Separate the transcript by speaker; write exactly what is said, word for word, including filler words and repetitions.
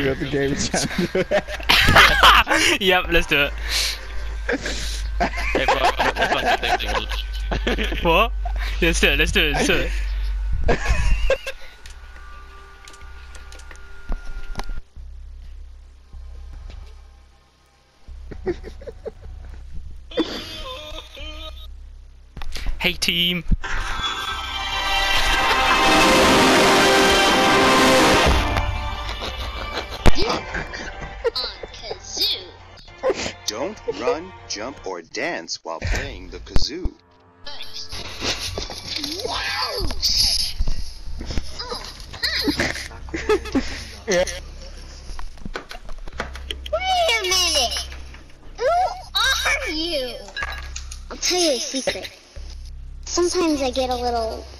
Speaker 1: got the game channel.
Speaker 2: Yep, let's do it.
Speaker 3: Hey, bro, let's not get that thing.
Speaker 2: What? Let's do it, let's do it, let's do it. Hey team.
Speaker 4: Don't run, jump, or dance while playing the kazoo.
Speaker 5: Wait a minute! Who are you? I'll tell you a secret. Sometimes I get a little